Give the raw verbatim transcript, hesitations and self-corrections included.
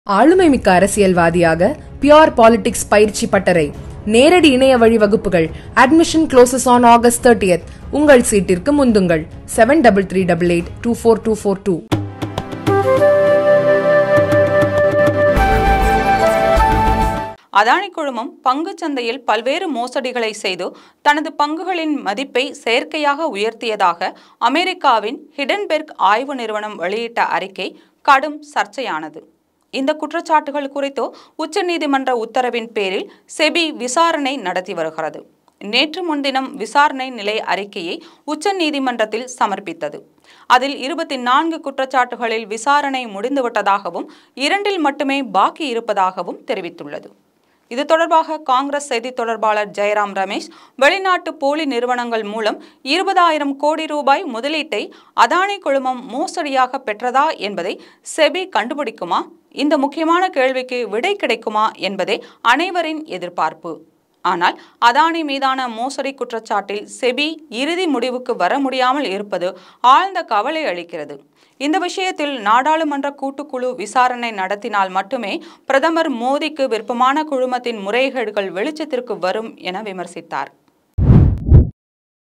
ஆளுமை மிக்க அரசியல்வாதியாக பியூர் பாலிடிக்ஸ் பயிற்சி பட்டறை நேரடி இணைய வழி வகுப்புகள். Admission closes on August thirtieth. உங்கள் சீட்டிற்கு முந்துங்கள். Seven double three double eight two four two four two. Adani குழுமம் பங்கு சந்தையில் பல்வேறு மோசடிகளை செய்து தனது பங்குகளின் மதிப்பை செயற்கையாக உயர்த்தியதாக அமெரிக்காவின் ஹிடன்பெர்க் ஆய்வு நிறுவனம் வெளியிட்ட அறிக்கை கடும் சர்ச்சையானது. இந்த குற்றச்சாட்டுகள் குறித்து உச்சநீதிமன்ற உத்தரவின் பேரில் செபி விசாரணை நடத்தி வருகிறது. நேற்று முன்தினம் விசாரணை நிலை அறிக்கையை உச்சநீதிமன்றத்தில் சமர்ப்பித்தது. அதில் இருபத்தி நான்கு குற்றச்சாட்டுகளில் விசாரணை முடிந்துவிட்டதாகவும் இரண்டில் மட்டுமே பாக்கி இருப்பதாகவும் தெரிவித்துள்ளது. இது தொடர்பாக காங்கிரஸ் செய்தி தொடர்பாளர் ஜெயராம் ரமேஷ், வெளிநாட்டு போலி நிறுவனங்கள் மூலம் இருபதாயிரம் கோடி ரூபாய் முதலீட்டை அதானி குழுமம் மோசடியாக பெற்றதா என்பதை செபி கண்டுபிடிக்குமா? இந்த முக்கியமான கேள்விக்கு விடை கிடைக்குமா என்பதே அனைவரின் எதிர்பார்ப்பு. ஆனால் அதானி மீதான மோசடி குற்றச்சாட்டில் செபி இறுதி முடிவுக்கு வர முடியாமல் இருப்பது ஆழ்ந்த கவலை அளிக்கிறது. இந்த விஷயத்தில் நாடாளுமன்ற கூட்டுக்குழு விசாரணை நடத்தினால் மட்டுமே பிரதமர் மோடிக்கு விருப்பமான குழுமத்தின் முறைகேடுகள் வெளிச்சத்திற்கு வரும் என விமர்சித்தார்.